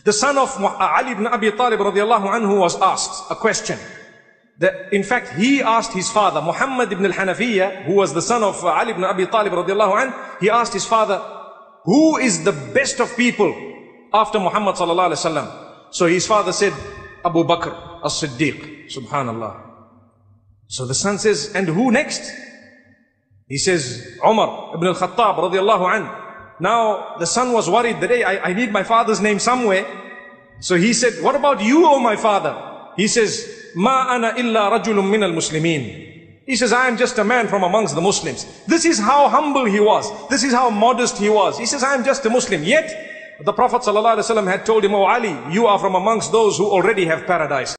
The son of Ali ibn Abi Talib radiallahu anhu was asked a question. In fact, he asked his father, Muhammad ibn al-Hanafiya, who was the son of Ali ibn Abi Talib radiallahu anhu, he asked his father, who is the best of people after Muhammad sallallahu alaihi wasallam? So his father said, Abu Bakr as-Siddiq, subhanallah. So the son says, and who next? He says, Umar ibn al-Khattab radiallahu anhu. Now the son was worried that, hey, I need my father's name somewhere. So he said, what about you, O my father? He says, Ma ana illa rajulun min al-Muslimin. He says, I am just a man from amongst the Muslims. This is how humble he was. This is how modest he was. He says, I am just a Muslim. Yet, the Prophet ﷺ had told him, O Ali, you are from amongst those who already have paradise.